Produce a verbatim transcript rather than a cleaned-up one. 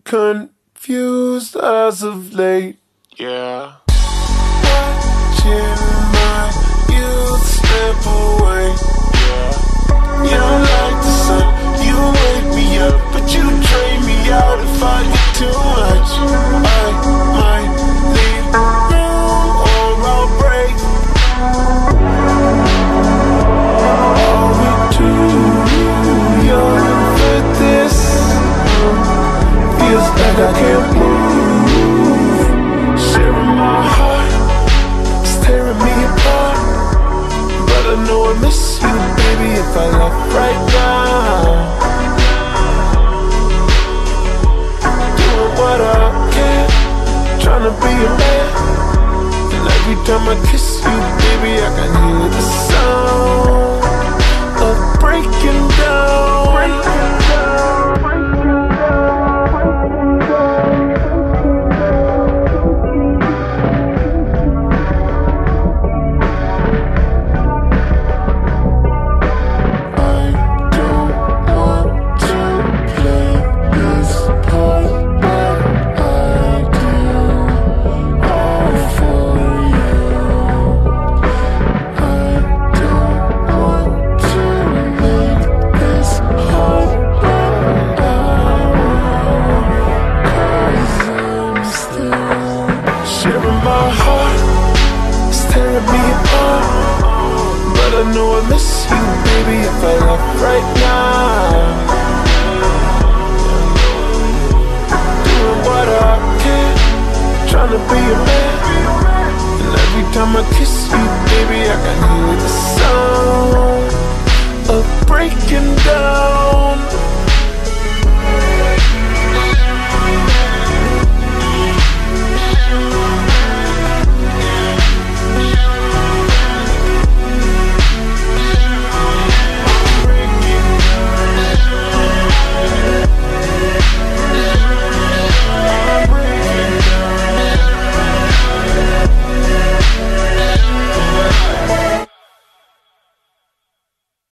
confused as of late. Yeah. Watching my youth slip away. Yeah. You don't like the sun, you wake me up, but you train me out if I get too much. I might leave room or I'll break. Are we too young for this? Feels like I can't move. Sharing my heart, it's tearing me apart. But I know I miss you, baby, if I left right now. Doing what I can, trying to be a man. And every time I kiss you, baby, I can hear the sound of breaking down. Breaking down, breaking I know I miss you, baby, if I left right now. Doing what I can, trying to be a man. And every time I kiss you, baby, I can hear the sound of breaking down.